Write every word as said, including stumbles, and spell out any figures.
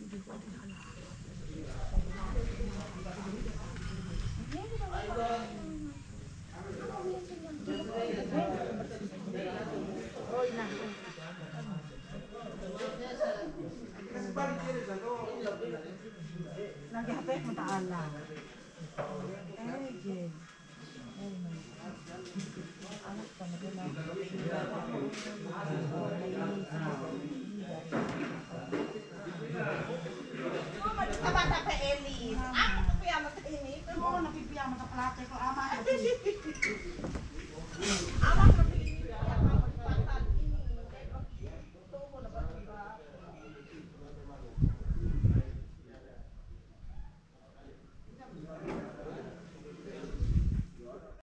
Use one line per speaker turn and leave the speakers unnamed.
Nag-hapit mo taala. Eh, Jen. Anak ka, nag-ulang.
Kabata pa Ellie. Ako napipiyama sa init.
Oo, napipiyama sa plate ko. Ama.
Ama